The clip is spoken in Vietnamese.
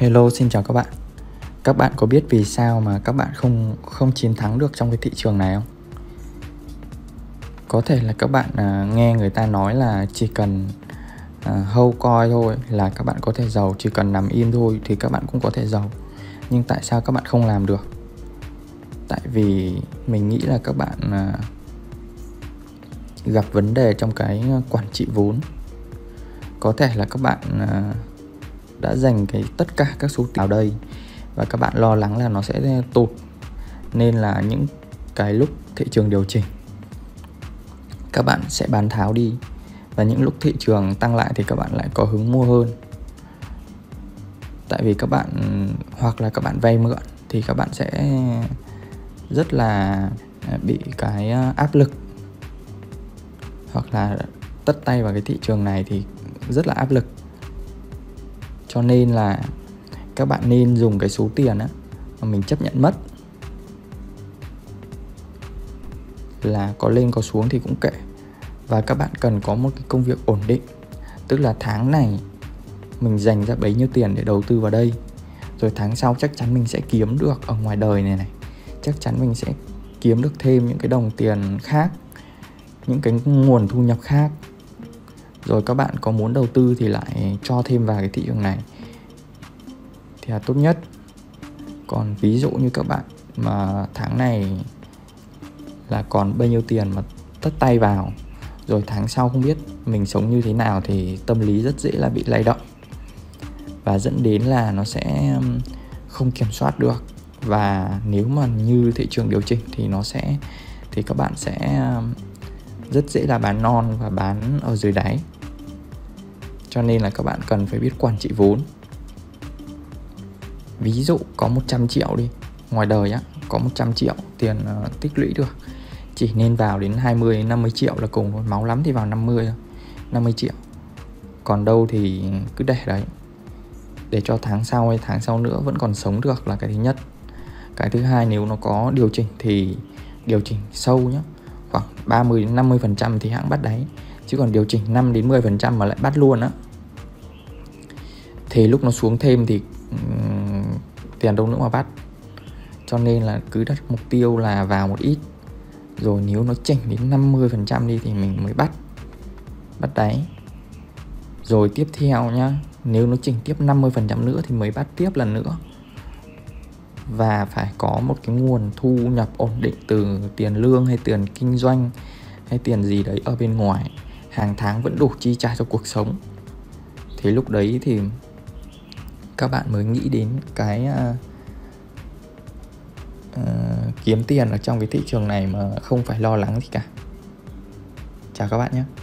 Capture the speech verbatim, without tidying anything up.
Hello, xin chào các bạn. Các bạn có biết vì sao mà các bạn không không chiến thắng được trong cái thị trường này không? Có thể là các bạn à, nghe người ta nói là chỉ cần à, hold coin thôi là các bạn có thể giàu, chỉ cần nằm im thôi thì các bạn cũng có thể giàu. Nhưng tại sao các bạn không làm được? Tại vì mình nghĩ là các bạn à, gặp vấn đề trong cái quản trị vốn. Có thể là các bạn à, đã dành cái tất cả các số tiền vào đây và các bạn lo lắng là nó sẽ tụt, nên là những cái lúc thị trường điều chỉnh các bạn sẽ bán tháo đi, và những lúc thị trường tăng lại thì các bạn lại có hứng mua hơn. Tại vì các bạn hoặc là các bạn vay mượn thì các bạn sẽ rất là bị cái áp lực, hoặc là tất tay vào cái thị trường này thì rất là áp lực. Cho nên là các bạn nên dùng cái số tiền á mà mình chấp nhận mất, là có lên có xuống thì cũng kệ. Và các bạn cần có một cái công việc ổn định, tức là tháng này mình dành ra bấy nhiêu tiền để đầu tư vào đây, rồi tháng sau chắc chắn mình sẽ kiếm được ở ngoài đời này này, chắc chắn mình sẽ kiếm được thêm những cái đồng tiền khác, những cái nguồn thu nhập khác. Rồi các bạn có muốn đầu tư thì lại cho thêm vào cái thị trường này thì là tốt nhất. Còn ví dụ như các bạn mà tháng này là còn bao nhiêu tiền mà tất tay vào, rồi tháng sau không biết mình sống như thế nào thì tâm lý rất dễ là bị lay động, và dẫn đến là nó sẽ không kiểm soát được. Và nếu mà như thị trường điều chỉnh thì nó sẽ thì các bạn sẽ rất dễ là bán non và bán ở dưới đáy. Cho nên là các bạn cần phải biết quản trị vốn. Ví dụ có một trăm triệu đi, ngoài đời á, có một trăm triệu tiền uh, tích lũy được, chỉ nên vào đến hai mươi đến năm mươi triệu là cùng thôi. Máu lắm thì vào năm mươi năm mươi triệu. Còn đâu thì cứ để đấy, để cho tháng sau hay tháng sau nữa vẫn còn sống được là cái thứ nhất. Cái thứ hai, nếu nó có điều chỉnh thì điều chỉnh sâu nhá, khoảng ba mươi đến năm mươi phần trăm thì hãng bắt đáy. Chứ còn điều chỉnh năm đến mười phần trăm mà lại bắt luôn á, thì lúc nó xuống thêm thì um, tiền đâu nữa mà bắt. Cho nên là cứ đặt mục tiêu là vào một ít, rồi nếu nó chỉnh đến năm mươi phần trăm đi thì mình mới bắt Bắt đáy. Rồi tiếp theo nhá, nếu nó chỉnh tiếp năm mươi phần trăm nữa thì mới bắt tiếp lần nữa. Và phải có một cái nguồn thu nhập ổn định từ tiền lương hay tiền kinh doanh hay tiền gì đấy ở bên ngoài, hàng tháng vẫn đủ chi trả cho cuộc sống. Thì lúc đấy thì các bạn mới nghĩ đến cái uh, uh, kiếm tiền ở trong cái thị trường này mà không phải lo lắng gì cả. Chào các bạn nhé.